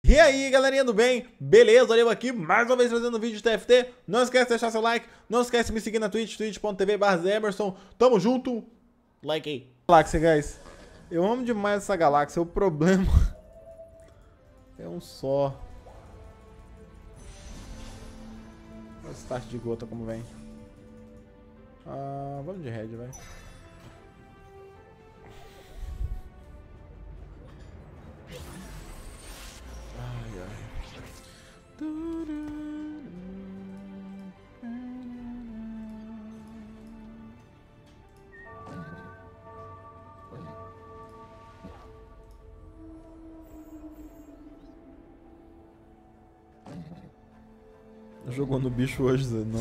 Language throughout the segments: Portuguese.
E aí, galerinha do bem? Beleza? Eu aqui mais uma vez trazendo um vídeo de TFT. Não esquece de deixar seu like, não esquece de me seguir na Twitch, twitch.tv/Emerson. Tamo junto. Like aí. Galáxia, guys. Eu amo demais essa galáxia. O problema é um só. Olha o start de gota como vem. Vamos de red, vai. Ai, ai. Jogou no bicho hoje, Zé? Não.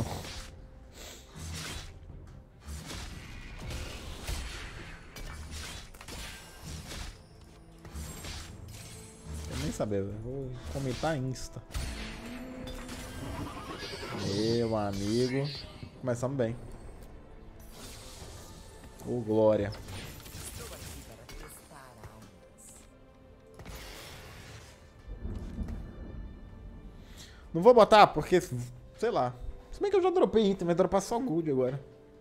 Quero nem saber, velho. Vou comentar Insta. Meu amigo. Começamos bem. Ô, glória. Não vou botar porque, sei lá. Se bem que eu já dropei item, vai dropar só gold agora.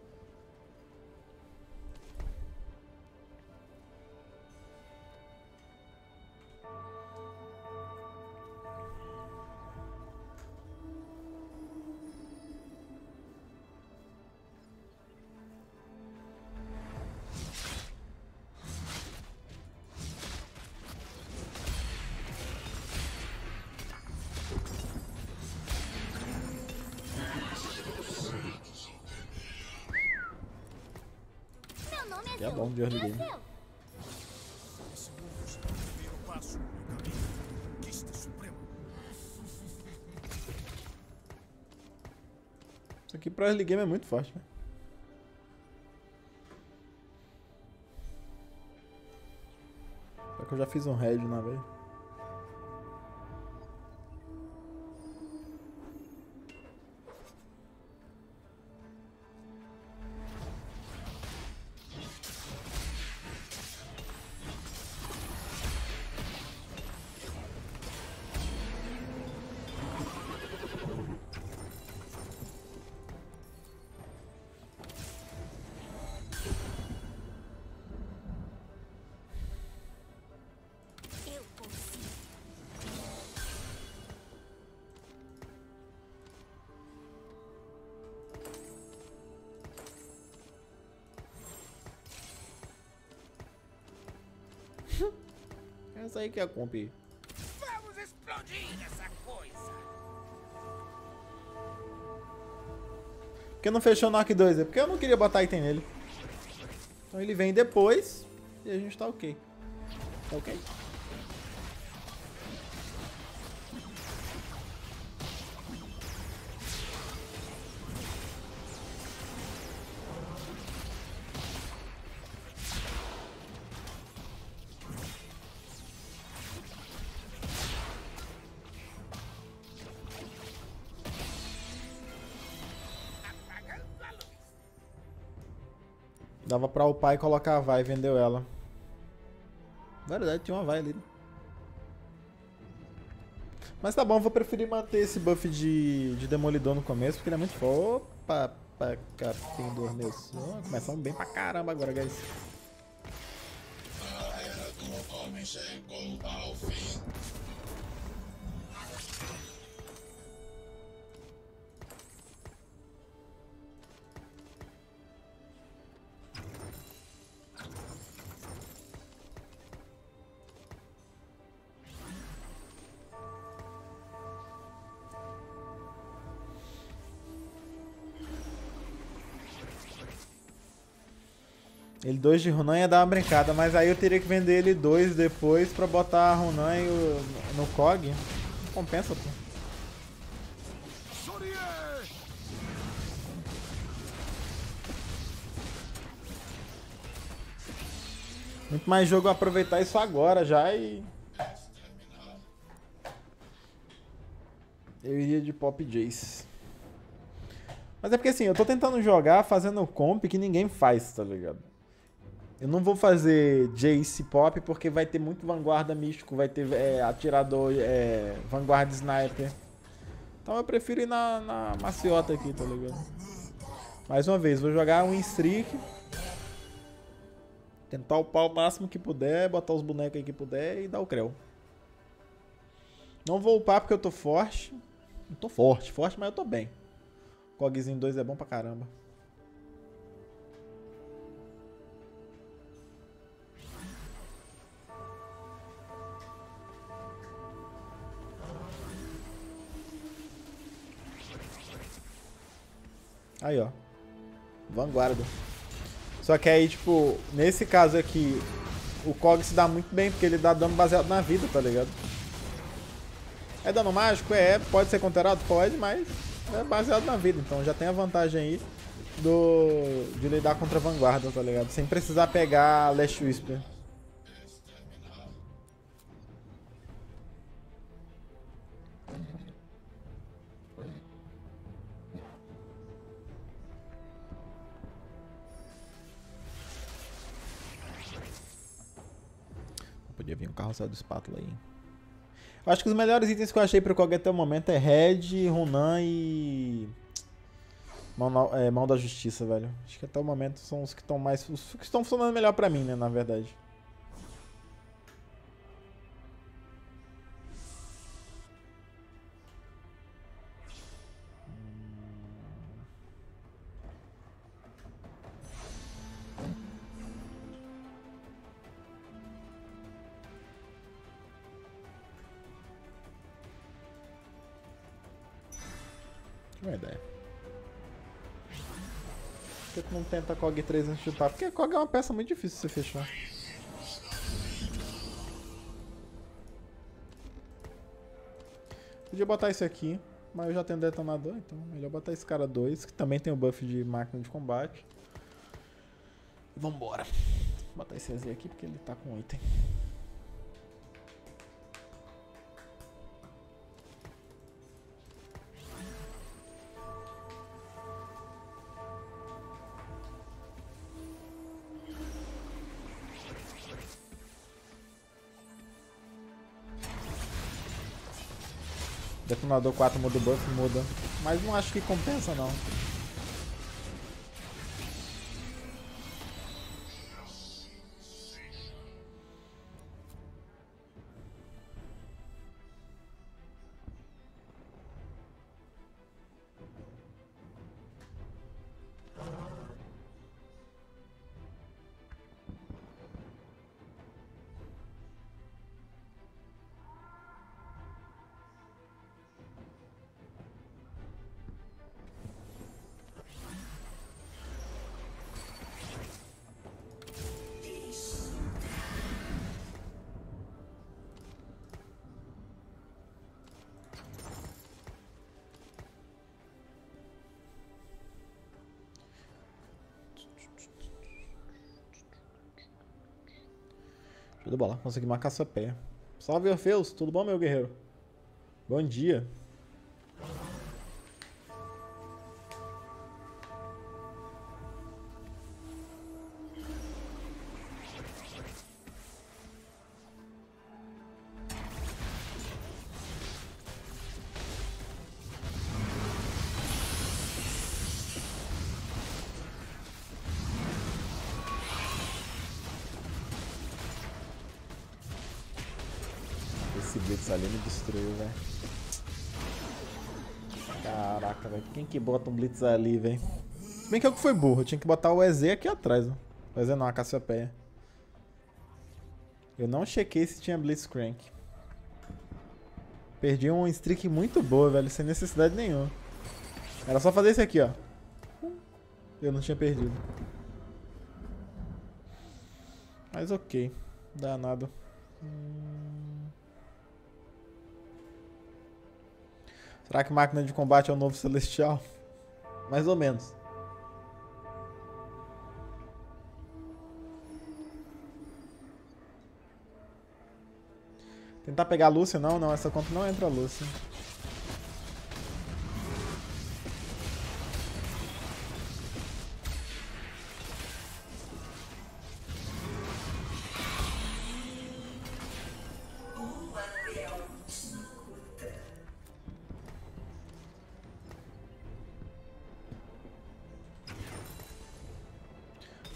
Que é bom de early game. Isso aqui pra early game é muito forte, né? Só que eu já fiz um red uma vez. Essa aí que é a comp. Vamos explodir essa coisa. Porque não fechou no Arc 2? É porque eu não queria botar item nele. Então ele vem depois e a gente tá ok. Tá ok? Dava pra upar e colocar a vai, vendeu ela. Verdade, tinha uma vai ali. Mas tá bom, vou preferir manter esse buff de demolidor no começo, porque ele é muito forte. Opa, capim do meu som. Começamos bem pra caramba agora, guys. A era do homem chegou ao fim. Ele 2 de Runan ia dar uma brincada, mas aí eu teria que vender ele 2 depois pra botar a Runan no COG. Não compensa, pô. Muito mais jogo aproveitar isso agora já e... Eu iria de Pop Jace. Mas é porque assim, eu tô tentando jogar fazendo comp que ninguém faz, tá ligado? Eu não vou fazer Jace Pop porque vai ter muito vanguarda místico, vai ter atirador, vanguarda sniper. Então eu prefiro ir na maciota aqui, tá ligado? Mais uma vez, vou jogar um streak. Tentar upar o máximo que puder, botar os bonecos aí que puder e dar o creu. Não vou upar porque eu tô forte. Não tô forte, mas eu tô bem. Cogzinho 2 é bom pra caramba. Aí, ó. Vanguarda. Só que aí, tipo, nesse caso aqui, o Kog se dá muito bem, porque ele dá dano baseado na vida, tá ligado? É dano mágico? Pode ser counterado? Pode, mas é baseado na vida. Então já tem a vantagem aí de lidar contra a vanguarda, tá ligado? Sem precisar pegar Last Whisper. Podia vir um carrossel do espátula aí. Eu acho que os melhores itens que eu achei pro Kog até o momento é Red, Runan e... Mão da Justiça, velho. Acho que até o momento são os que estão mais... Os que estão funcionando melhor pra mim, né, na verdade. Uma ideia. Por que tu não tenta Kog 3 antes de chutar? Porque Kog é uma peça muito difícil de você fechar. Podia botar esse aqui, mas eu já tenho detonador, então melhor botar esse cara 2, que também tem o buff de máquina de combate. E vambora. Vou botar esse EZ aqui porque ele tá com item. Detonador 4 muda o buff, muda. Mas não acho que compensa não. Show de bola, consegui marcar sua pé. Salve, Orfeus, tudo bom, meu guerreiro? Bom dia. Esse Blitz ali me destruiu, velho. Caraca, velho. Quem que bota um Blitz ali, velho? Se bem que eu que fui burro. Eu tinha que botar o EZ aqui atrás, ó. O EZ não, a Cassiopeia. Eu não chequei se tinha Blitzcrank. Perdi um streak muito boa, velho. Sem necessidade nenhuma. Era só fazer esse aqui, ó. Eu não tinha perdido. Mas ok. Danado. Será que máquina de combate é o novo Celestial? Mais ou menos. Tentar pegar a Lúcia? Não, não. Essa conta não entra a Lúcia.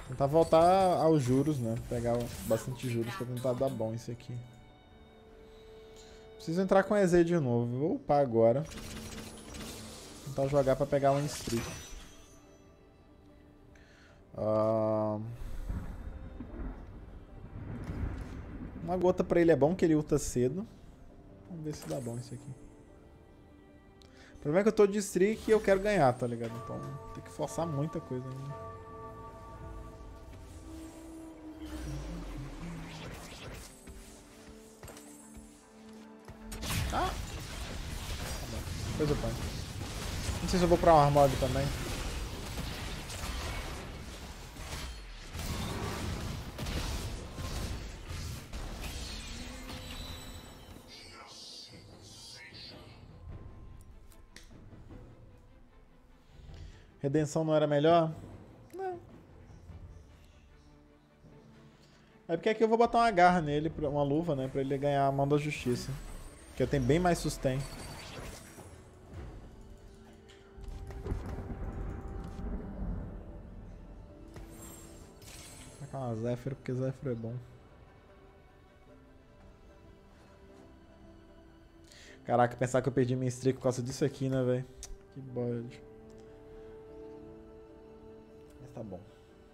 Tentar voltar aos juros, né? Pegar bastante juros pra tentar dar bom isso aqui. Preciso entrar com EZ de novo. Vou upar agora. Tentar jogar pra pegar um streak. Uma gota pra ele é bom, que ele ulta cedo. Vamos ver se dá bom isso aqui. O problema é que eu tô de streak e eu quero ganhar, tá ligado? Então tem que forçar muita coisa ainda. Ah! Depois eu ponho. Não sei se eu vou pra um Armog também. Redenção não era melhor? Não. É porque aqui eu vou botar uma garra nele, uma luva, né? Pra ele ganhar a mão da justiça. Que eu tenho bem mais sustain. Vou tacar uma Zephyr, porque Zephyr é bom. Caraca, pensar que eu perdi minha streak por causa disso aqui, né, velho? Que bode. Mas tá bom.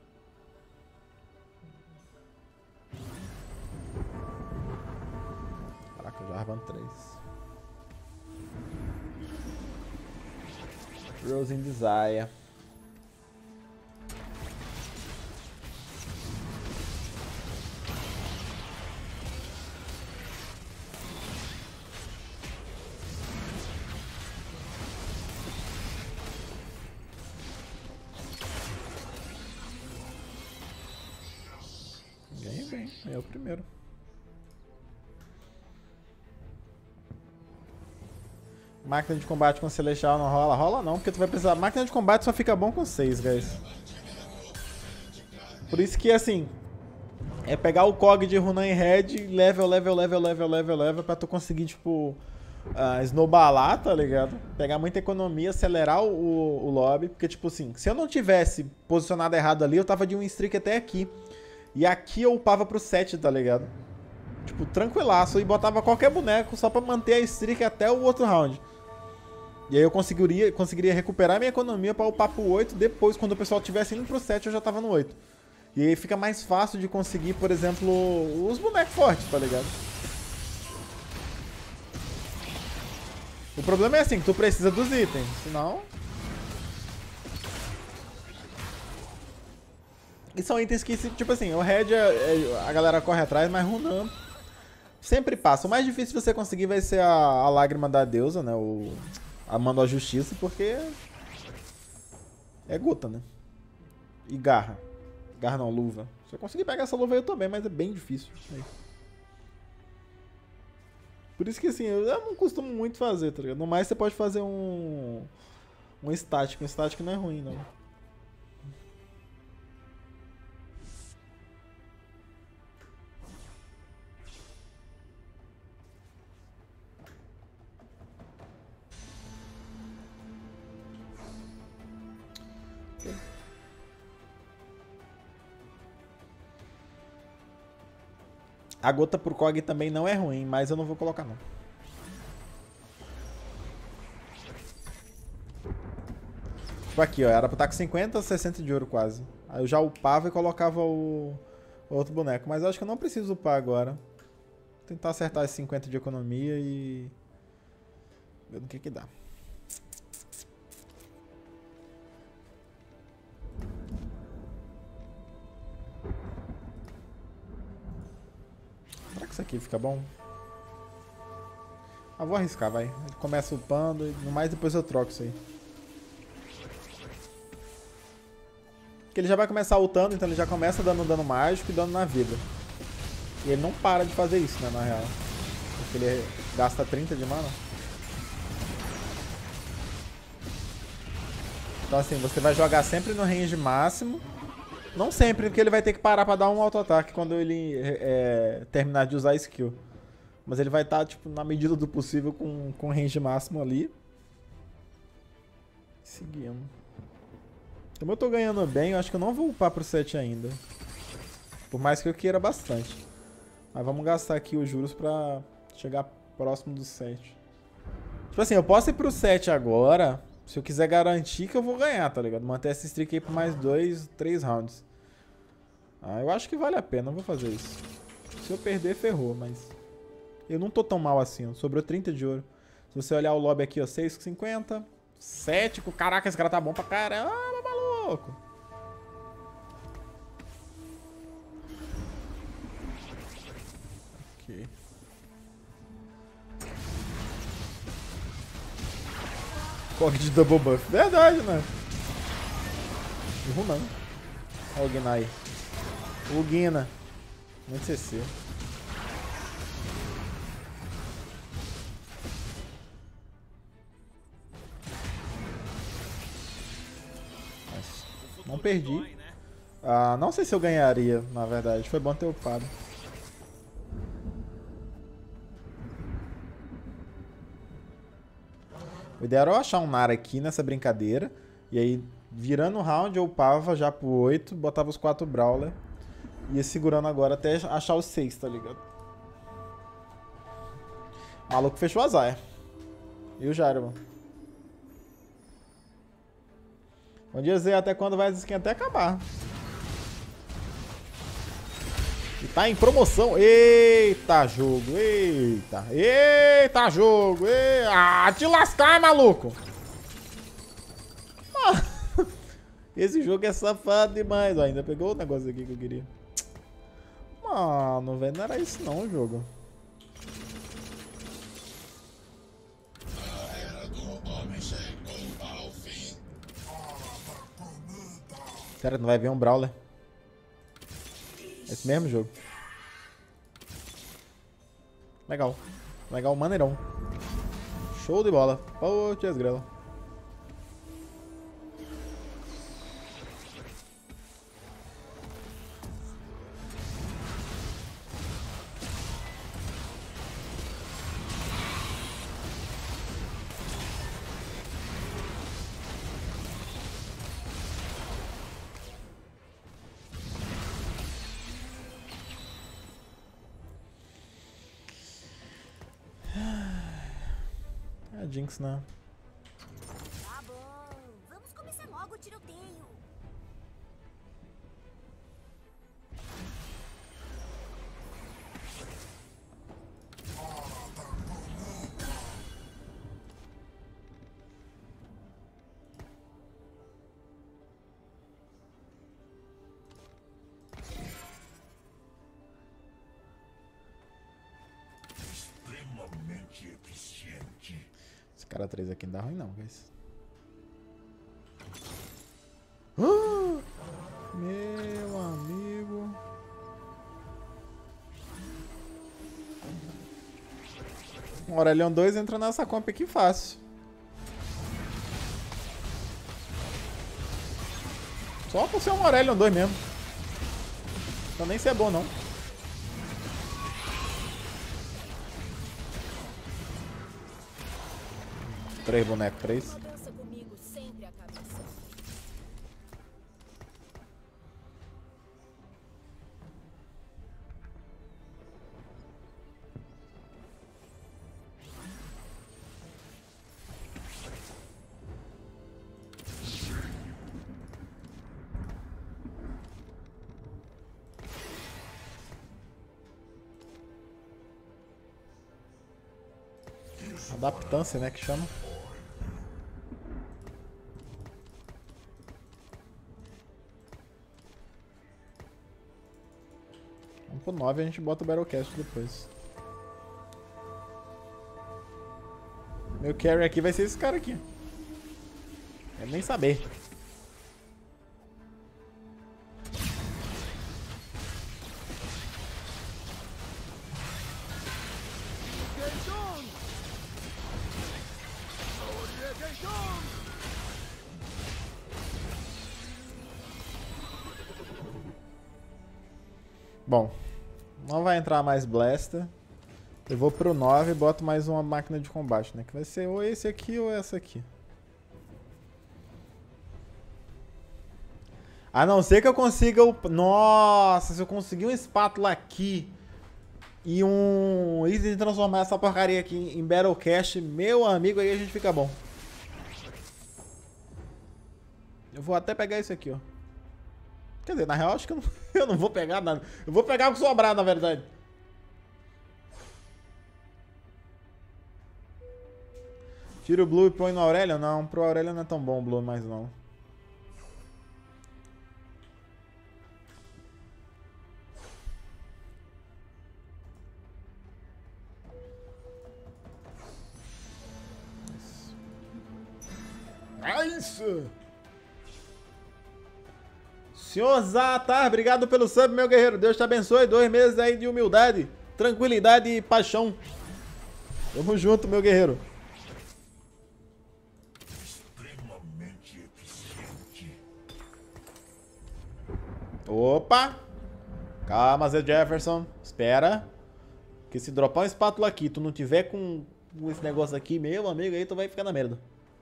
Caraca, Jarvan 3. Rose in Desire. Ganhei bem, é o primeiro. Máquina de combate com Celestial não rola? Rola não, porque tu vai precisar. Máquina de combate só fica bom com 6, guys. Por isso que, assim, é pegar o COG de Runan e Red, level pra tu conseguir, tipo, snowballar, tá ligado? Pegar muita economia, acelerar o lobby. Porque, tipo assim, se eu não tivesse posicionado errado ali, eu tava de um streak até aqui. E aqui eu upava pro 7, tá ligado? Tipo, tranquilaço. E botava qualquer boneco só pra manter a streak até o outro round. E aí eu conseguiria recuperar minha economia pra upar pro 8. Depois, quando o pessoal estivesse indo pro 7, eu já tava no 8. E aí fica mais fácil de conseguir, por exemplo, os bonecos fortes, tá ligado? O problema é assim, que tu precisa dos itens, senão... E são itens que, tipo assim, o Red a galera corre atrás, mas Runan sempre passa. O mais difícil de você conseguir vai ser a Lágrima da Deusa, né? A Mão da Justiça, porque é gota, né? E garra. Garra não, luva. Se eu conseguir pegar essa luva aí eu também, mas é bem difícil. Aí. Por isso que assim, eu não costumo muito fazer, tá ligado? No mais você pode fazer um estático. Um estático não é ruim, não. A gota pro COG também não é ruim, mas eu não vou colocar não. Tipo aqui, ó, era pra estar com 50, 60 de ouro quase. Aí eu já upava e colocava o outro boneco. Mas eu acho que eu não preciso upar agora. Vou tentar acertar esses 50 de economia e... ver no que dá. Será que isso aqui fica bom? Ah, vou arriscar, vai. Ele começa upando e no mais depois eu troco isso aí. Porque ele já vai começar ultando, então ele já começa dando dano mágico e dano na vida. E ele não para de fazer isso, né, na real. Porque ele gasta 30 de mana. Então assim, você vai jogar sempre no range máximo. Não sempre, porque ele vai ter que parar pra dar um auto-ataque quando ele terminar de usar a skill. Mas ele vai estar, tipo, na medida do possível com range máximo ali. Seguindo. Como eu tô ganhando bem, eu acho que eu não vou upar pro 7 ainda. Por mais que eu queira bastante. Mas vamos gastar aqui os juros pra chegar próximo do 7. Tipo assim, eu posso ir pro 7 agora, se eu quiser garantir que eu vou ganhar, tá ligado? Manter essa streak aí por mais 2, 3 rounds. Ah, eu acho que vale a pena, não vou fazer isso. Se eu perder, ferrou, mas... Eu não tô tão mal assim, ó. Sobrou 30 de ouro. Se você olhar o lobby aqui, ó, 6,50. 7, caraca, esse cara tá bom pra caramba, maluco. Ok. Corre de double buff. Verdade, né? Erro não. Olha o Guina aí. O Guina. Muito CC. Não perdi. Ah, não sei se eu ganharia, na verdade. Foi bom ter upado. O ideal era eu achar um Nara aqui nessa brincadeira. E aí, virando o round, eu upava já pro 8, botava os 4 Brawler. Ia segurando agora até achar os 6, tá ligado? O maluco fechou a Zaya. E o Jairo, mano. Vou dizer até quando vai as skins até acabar. E tá em promoção. Eita jogo, eita. Eita jogo. Ah, te lascar, maluco. Ah, esse jogo é safado demais. Ó, ainda pegou o negócio aqui que eu queria. Mano, velho, não era isso não o jogo. A era do homem chegou ao fim. Sério, não vai ver um Brawler. Esse mesmo jogo. Legal. Legal, maneirão. Show de bola. Pô, tias grela. É Jinx, né? Tá bom, vamos começar logo o tiroteio. Extremamente eficiente. Esse cara 3 aqui não dá ruim não, guys. Ah, meu amigo. Um Aurelion 2 entra nessa comp aqui fácil. Só por ser um Aurelion 2 mesmo. Então nem se é bom não. Três bonecos, 3. Dança comigo sempre a cabeça. Adaptância, né, que chama. Vamos pro 9 e a gente bota o Battlecast depois. Meu carry aqui vai ser esse cara aqui. Quero nem saber. Bom, não vai entrar mais Blaster. Eu vou pro 9 e boto mais uma máquina de combate, né? Que vai ser ou esse aqui ou essa aqui. A não ser que eu consiga o... Nossa, se eu conseguir uma espátula aqui e um item de transformar essa porcaria aqui em Battle Cash, meu amigo, aí a gente fica bom. Eu vou até pegar isso aqui, ó. Quer dizer, na real, acho que eu não vou pegar nada. Eu vou pegar o que sobrar, na verdade. Tira o Blue e põe no Aurelion? Não, pro Aurelion não é tão bom o Blue mais não. Nice! Senhor Zatar, obrigado pelo sub, meu guerreiro. Deus te abençoe. 2 meses aí de humildade, tranquilidade e paixão. Tamo junto, meu guerreiro. Extremamente eficiente. Opa! Calma, Zé Jefferson. Espera. Que se dropar uma espátula aqui, tu não tiver com esse negócio aqui, meu amigo, aí tu vai ficar na merda.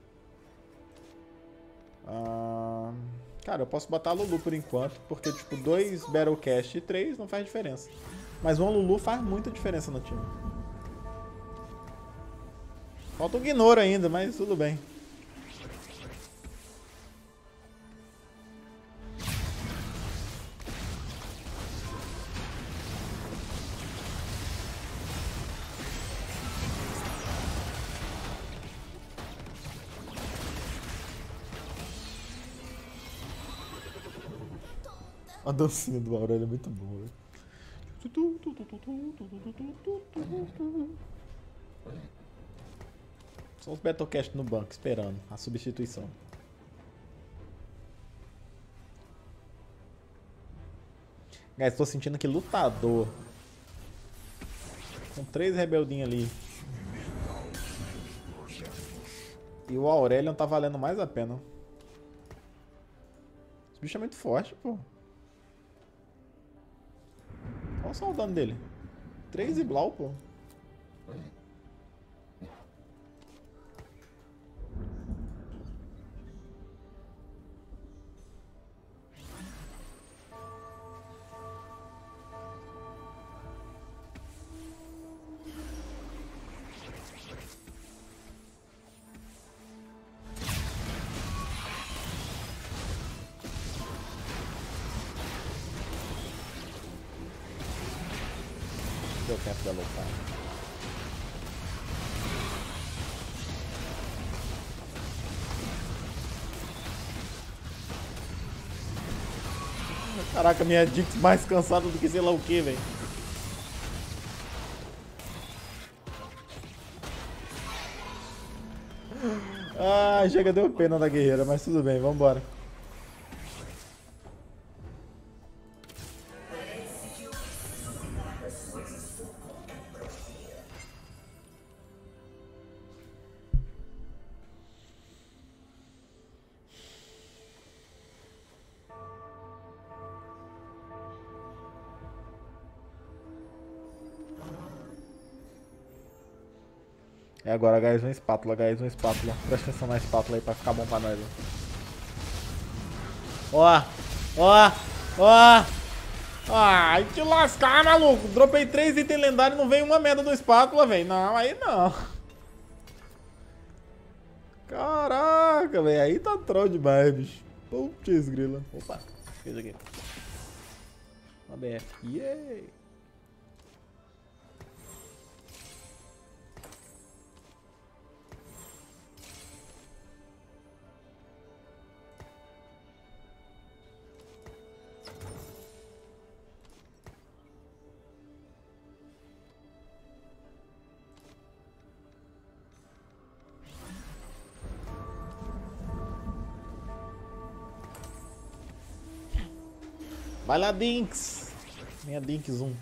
Cara, eu posso botar a Lulu por enquanto, porque tipo, 2 Battlecast e 3 não faz diferença. Mas uma Lulu faz muita diferença no time. Falta o Gnoro ainda, mas tudo bem. A dancinha do Aurélio é muito boa. São os Battlecast no banco, esperando a substituição. Guys, tô sentindo que lutador com 3 rebeldinhos ali e o Aurelion tá valendo mais a pena. Esse bicho é muito forte, pô. Olha só o dano dele. 3 e Blau, pô. Deu tempo da lutar. Caraca, minha Dix mais cansada do que sei lá o que, velho. Ah, chega, deu pena da guerreira, mas tudo bem, vambora. É agora, guys, uma espátula, guys, uma espátula. Presta atenção na espátula aí pra ficar bom pra nós. Ó, ó, ó. Ai, te lascar, maluco. Dropei 3 itens lendários e não veio uma merda do espátula, velho. Não, aí não. Caraca, velho. Aí tá troll demais, bicho. Putz, grila. Opa, fez aqui. Uma BF. Yay. Vai lá, Dinks. Minha Dinks 1.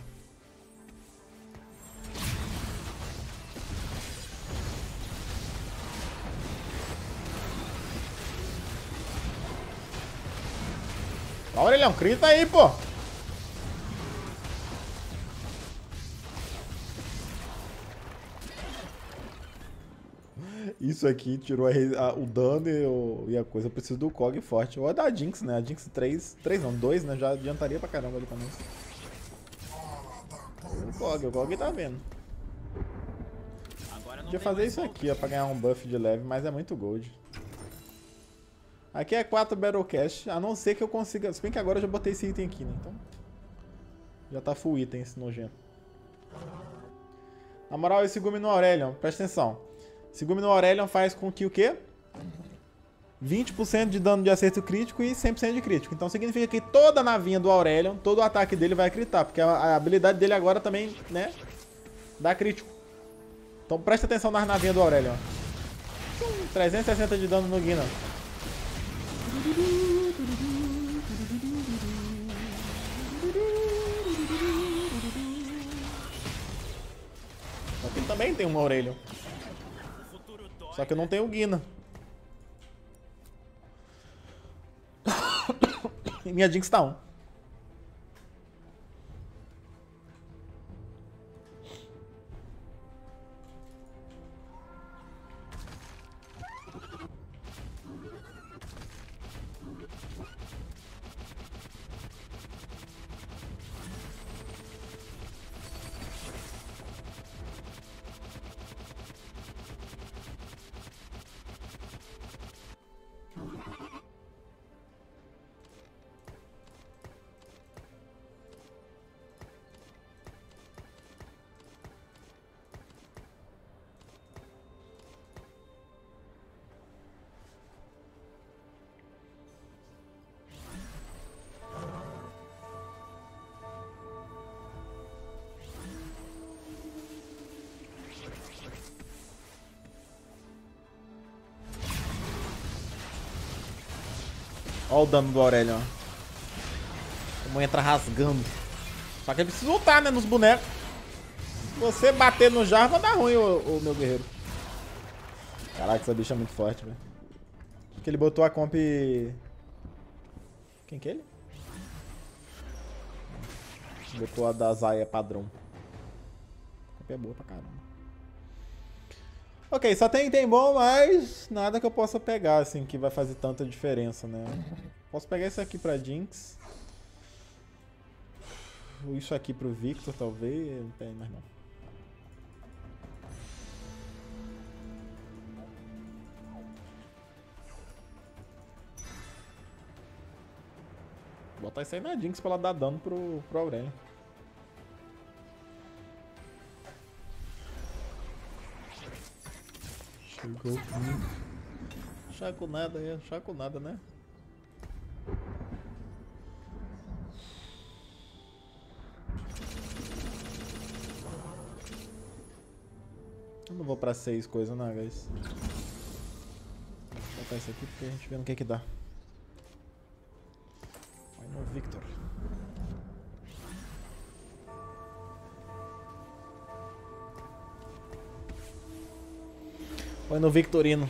Olha, ele é um crita aí, pô. Isso aqui tirou o dano e a coisa. Eu preciso do Kog forte. Ou da Jinx, né? A Jinx 3 não, 2, né? Já adiantaria pra caramba ali também. O Kog tá vendo. Podia fazer isso aqui, ó, pra ganhar um buff de leve, mas é muito gold. Aqui é 4 Battle Cash, a não ser que eu consiga... Se bem que agora eu já botei esse item aqui, né? Então... Já tá full item esse nojento. Na moral, esse Gume no Aurelion, presta atenção. Esse Gume no Aurelion faz com que o quê? 20% de dano de acerto crítico e 100% de crítico. Então significa que toda a navinha do Aurelion, todo o ataque dele vai critar. Porque a habilidade dele agora também, né? Dá crítico. Então presta atenção nas navinhas do Aurelion. 360 de dano no Guina. Só que ele também tem um Aurelion. Só que eu não tenho o Guina. E minha Jinx tá 1. Olha o dano do Aurelion. Como entra rasgando. Só que ele precisa lutar, né? Nos bonecos. Se você bater no Jarvan, dá ruim, o meu guerreiro. Caraca, essa bicha é muito forte, velho. Acho que ele botou a comp... Quem que é ele? Botou a da Zaya padrão. A comp é boa pra caramba. Ok, só tem item bom, mas nada que eu possa pegar, assim, que vai fazer tanta diferença, né? Posso pegar isso aqui pra Jinx. Isso aqui pro Victor, talvez. Não tem mais não. Vou botar isso aí na Jinx pra ela dar dano pro Aurelion. Chegou. Chaco nada, é. Chaco nada, né? Eu não vou pra 6 coisas, não, guys. Vou botar isso aqui porque a gente vê no que dá. Vai no Victor. Vai no Victorino.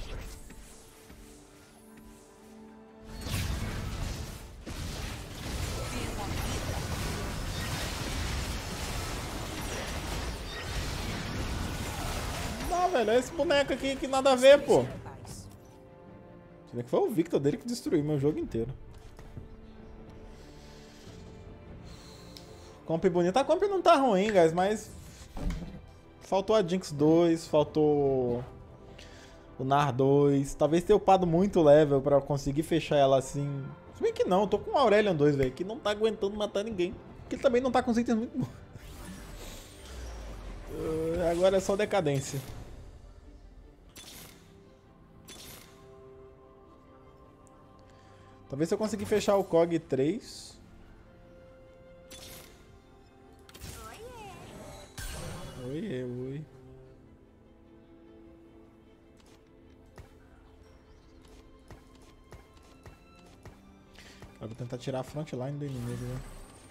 Não, velho, é esse boneco aqui que nada a ver, pô. Será que foi o Victor dele que destruiu meu jogo inteiro? Comp bonita. A comp não tá ruim, guys, mas... Faltou a Jinx 2, faltou... O Nar 2, talvez ter upado muito level pra conseguir fechar ela assim. Se bem que não, eu tô com o Aurelion 2, velho, que não tá aguentando matar ninguém. Porque ele também não tá com os itens muito bons. Agora é só decadência. Talvez se eu conseguir fechar o Kog 3. Oiê, oi. Eu vou tentar tirar a frontline do inimigo, né?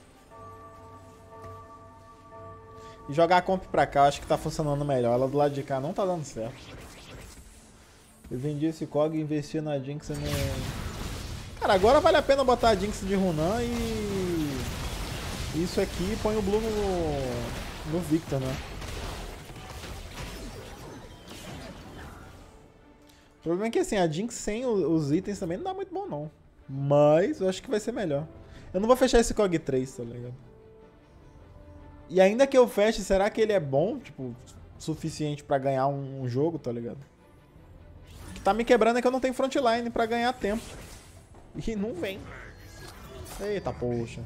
E jogar a comp pra cá, acho que tá funcionando melhor. Ela do lado de cá não tá dando certo. Eu vendi esse Kog e investi na Jinx no... Cara, agora vale a pena botar a Jinx de Runan e... Isso aqui põe o Blue no Victor, né? O problema é que assim, a Jinx sem os itens também não dá muito bom não. Mas eu acho que vai ser melhor. Eu não vou fechar esse COG 3, tá ligado? E ainda que eu feche, será que ele é bom, tipo, suficiente pra ganhar um jogo, tá ligado? O que tá me quebrando é que eu não tenho frontline pra ganhar tempo. E não vem. Eita, poxa.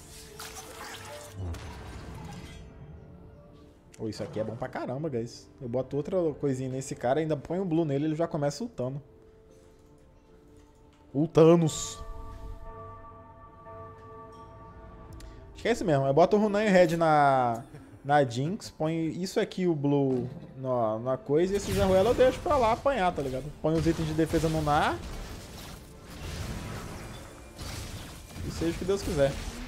Oh, isso aqui é bom pra caramba, guys. Eu boto outra coisinha nesse cara, ainda põe o blue nele, ele já começa ultando. Ultanos. Acho que é isso mesmo. Eu boto o Runan e Red na Jinx, põe isso aqui, o blue na coisa, e esse Zé Ruela eu deixo pra lá apanhar, tá ligado? Põe os itens de defesa no Nar. E seja o que Deus quiser.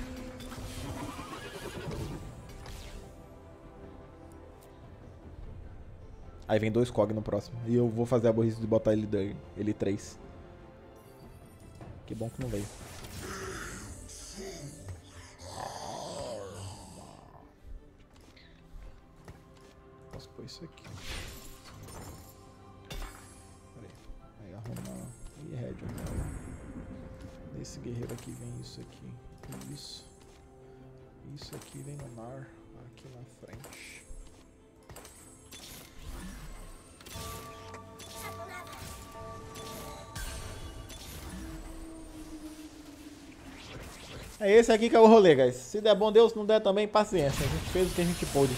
Aí vem 2 COG no próximo. E eu vou fazer a burrice de botar ele 3. Que bom que não veio. Posso pôr isso aqui. Pera aí. Aí arruma e Red. Nesse guerreiro aqui vem isso aqui. Isso. Isso aqui vem no Nar. Aqui na frente. É esse aqui que é o rolê, guys. Se der bom Deus, se não der também, paciência. A gente fez o que a gente pôde.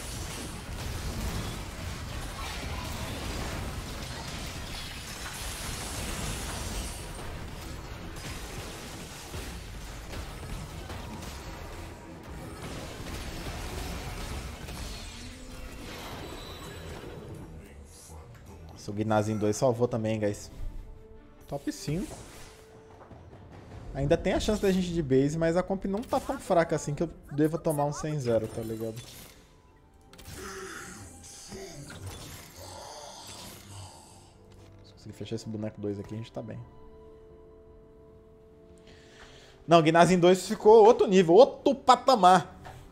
Nossa, o Guinazinho 2 salvou também, guys. Top 5. Ainda tem a chance da gente de base, mas a comp não tá tão fraca assim que eu devo tomar um 100-0, tá ligado? Se conseguir fechar esse boneco 2 aqui, a gente tá bem. Não, o Guinazinho 2 ficou outro nível, outro patamar.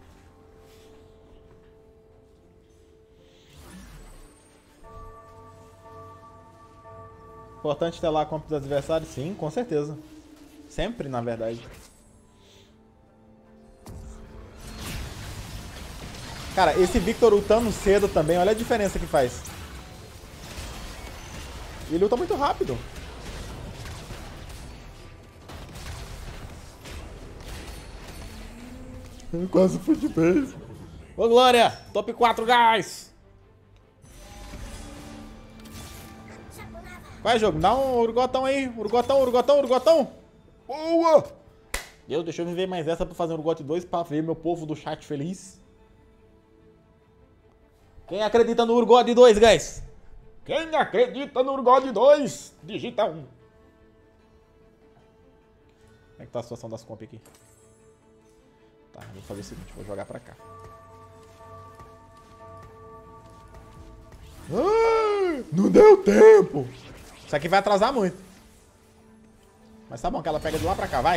Importante ter lá a comp dos adversários? Sim, com certeza. Sempre, na verdade. Cara, esse Victor ultando cedo também, olha a diferença que faz. Ele luta muito rápido. Eu quase fui de base. Ô, Glória! Top 4, guys! Vai, jogo. Dá um urgotão aí. Urgotão, urgotão, urgotão. Boa! Deus, deixa eu viver mais essa pra fazer um Urgot 2 pra ver meu povo do chat feliz. Quem acredita no Urgot 2, guys? Quem acredita no Urgot 2? Digita 1. Como é que tá a situação das comp aqui? Tá, vou fazer o seguinte, vou jogar pra cá. Ah, não deu tempo! Isso aqui vai atrasar muito. Mas tá bom que ela pega de lá pra cá, vai.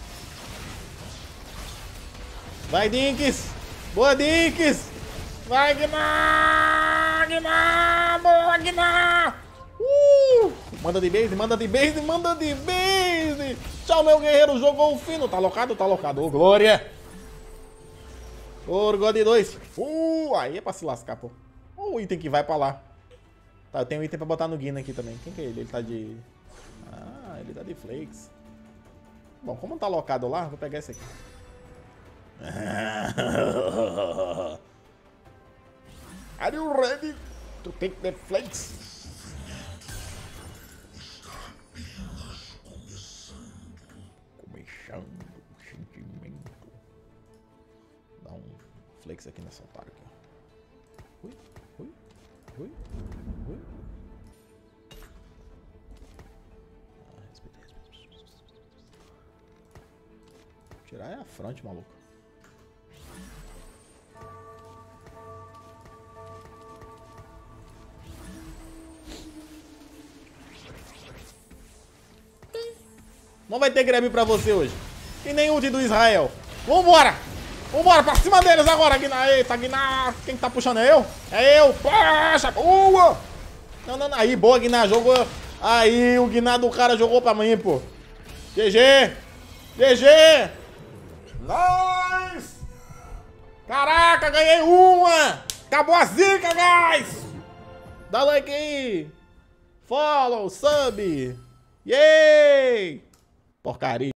Vai, Dinks! Boa, Dinks! Vai, Gnar! Gnar! Boa, Gnar! Manda de base, manda de base, manda de base! Tchau, meu guerreiro, jogou o fino. Tá locado? Tá locado. Ô, glória! Urgot 2. Aí é pra se lascar, pô. O item que vai pra lá. Tá, eu tenho um item pra botar no Gina aqui também. Quem que é ele? Ele tá de... Ah, ele tá de flakes. Bom, como não tá locado lá, vou pegar esse aqui. Are you ready to take the flakes? Começando o sentimento. Dá um flakes aqui nessa otária aqui. Ui, ui, ui, ui. Tirar é a frente, maluco. Não vai ter grab pra você hoje. E nem ult do Israel. Vambora! Vambora, pra cima deles agora, Gnar. Eita, Gnar. Quem tá puxando é eu? É eu. Poxa, boa! Não, não, não. Aí, boa, Gnar. Jogou Aí, o guinado do cara jogou pra mim, pô. GG! GG! Nice! Caraca, ganhei uma! Acabou a zica, guys! Dá like aí! Follow, sub! Yay! Porcaria!